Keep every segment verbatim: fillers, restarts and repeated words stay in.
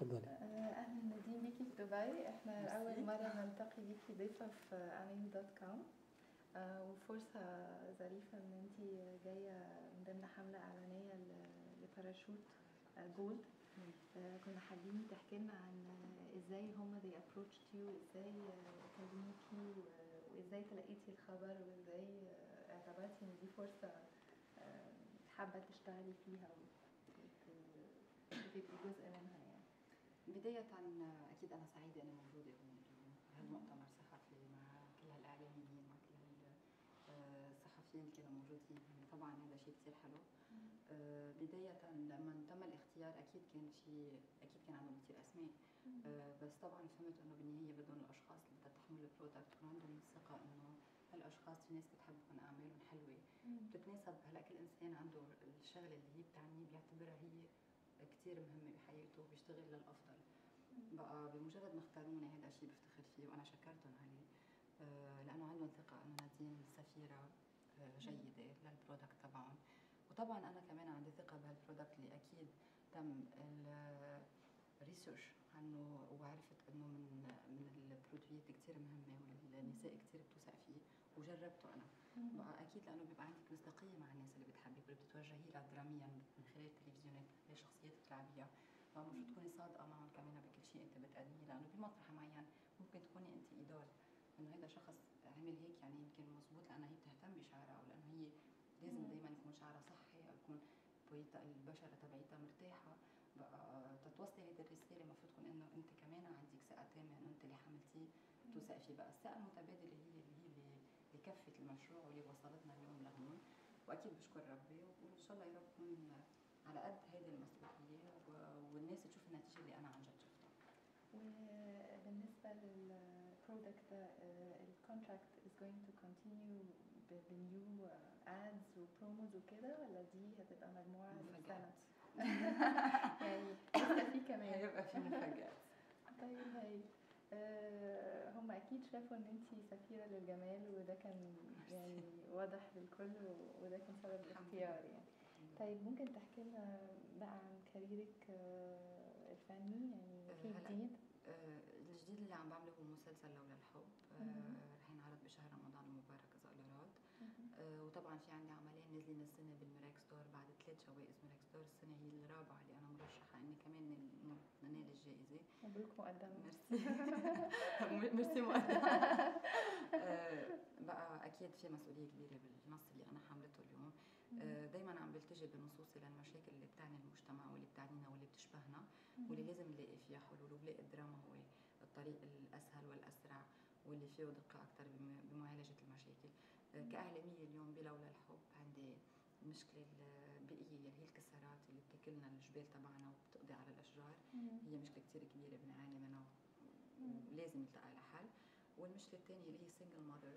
تفضلي. اهلا نادين بيكي في دبي. احنا اول مره نلتقي بيكي ضيفه في انيم دوت كوم، وفرصه ظريفه ان انت جايه من ضمن حمله اعلانيه لباراشوت جولد. كنا حابين تحكي لنا عن ازاي هم they approached you، ازاي كلموكي وازاي تلقيتي الخبر وازاي اعتبرتي ان دي فرصه حابه تشتغلي فيها وتبقي جزء منها. يعني بداية أكيد أنا سعيدة أني موجودة هون اليوم بهالمؤتمر الصحفي مع كل هالإعلاميين مع كل هالصحفيين اللي كانوا موجودين. طبعا هذا شيء كثير حلو. بداية لما تم الاختيار أكيد كان شيء أكيد كان عندهم كثير أسماء، بس طبعا فهمت إنه بالنهاية بدهم الأشخاص اللي بدها تحمل البرودكت يكون عندهم الثقة إنه هالأشخاص في ناس بتحبهم أعمالهم حلوة بتتناسب. هلا كل إنسان عنده الشغلة اللي هي بتعنيه بيعتبرها هي كتير مهمة بحياته بيشتغل للأفضل. بقى بمجرد ما اختاروني هذا الشيء بفتخر فيه وأنا شكرتهم عليه، لأنه عندهم ثقة إنه نادين سفيرة جيدة للبرودكت تبعهم. وطبعا أنا كمان عندي ثقة بهالبرودكت اللي أكيد تم الريسيرش عنه وعرفت إنه من من البرودويات كتير مهمة والنساء كتير بتوثق فيه وجربته أنا. بقى أكيد لأنه بيبقى عندك مصداقية مع الناس اللي بتحبك واللي بتتوجهي لها دراميا من خلال التلفزيونات، من شخصيات بتلعبيها. فالمفروض تكوني صادقة معهم كمان بكل شيء أنت بتقدميه، لأنه بمطرح معين ممكن تكوني أنت إيدول إنه هذا شخص عمل هيك يعني يمكن مزبوط لأنها هي بتهتم بشعرها أو لأنه هي لازم دايما يكون شعرها صحي أو يكون البشرة تبعيتها مرتاحة. بقى تتوصلي هذه الرسالة المفروض تكون إنه أنت كمان عندك ثقة تامة إنه أنت اللي حملتيه توثق فيه. بقى الثقة المتبادلة هي اللي هي اللي اللي كفت المشروع واللي وصلتنا اليوم لهون. وأكيد بشكر ربي وإن شاء الله يا رب تكون على قد هذه المسؤولية والناس تشوف النتيجة اللي أنا عن جد شفتها. وبالنسبة للبرودكت ده الكونتراكت is going to continue بنيو ads وبروموز وكده ولا دي هتبقى مجموعة مفاجآت؟ يعني لسه في كمان هيبقى في مفاجآت. طيب هاي أه هم أكيد شافوا إن أنتي سفيرة للجمال وده كان يعني واضح للكل وده كان سبب الاختيار يعني. طيب ممكن تحكي لنا بقى عن كاريرك الفني يعني في جديد؟ الجديد اللي عم بعمله هو مسلسل لولا الحب، رح ينعرض بشهر رمضان المبارك إذا الله راد. وطبعا في عندي عملين نازلين السنة بالميراك ستور بعد ثلاث جوائز ميراك ستور. السنة هي الرابعة اللي أنا مرشحة إني كمان ننال الجائزة. مبروك مقدما. ميرسي ميرسي مقدما. بقى أكيد في مسؤولية كبيرة بالنص اللي أنا حملته اليوم. دايما عم بلتجي بنصوصي للمشاكل اللي بتعني المجتمع واللي بتعنينا واللي بتشبهنا واللي لازم نلاقي فيها حلول. وبلاقي الدراما هو الطريق الأسهل والأسرع واللي فيه دقة أكتر بمعالجة المشاكل. كإعلامية اليوم بلولا الحب عندي المشكلة البيئية اللي هي الكسرات اللي بتاكلنا الجبال تبعنا وبتقضي على الأشجار. هي مشكلة كتير كبيرة بنعاني منها ولازم نلتقى لها حل. والمشكلة الثانية اللي هي سنجل ماذر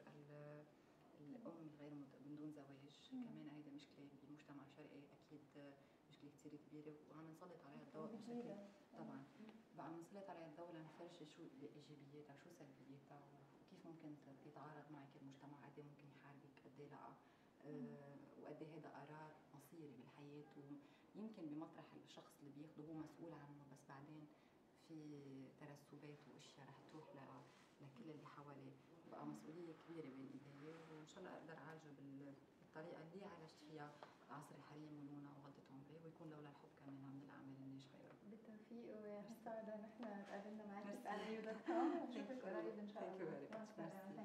الأم الغير من دون زواج، كمان هيدا مشكلة بالمجتمع الشرقي أكيد مشكلة كتير كبيرة وعم نسلط عليها الضوء بشكل طبعا. بقى عم نسلط عليها الضوء لنفرجي شو إيجابياتها شو سلبياتها وكيف ممكن يتعارض معك المجتمع، قد ايه ممكن يحاربك، قد ايه لا، أه وقد ايه هذا قرار مصيري بالحياة ويمكن بمطرح الشخص اللي بياخده هو مسؤول عنه، بس بعدين في ترسبات واشياء رح تروح لكل اللي حواليه. بقى مسؤولية كبيرة بين ايدي وان شاء الله اقدر اعالجه بالطريقة اللي عالجت فيها عصر الحريم ولونا وغلطة عمري ويكون لولا الحب كمان من الاعمال الناجحة يا رب. بالتوفيق وسعيدة ان احنا اتقابلنا معاكي في انيم دوت كوم. ونشوفك قريب ان شاء الله. Thank you very much.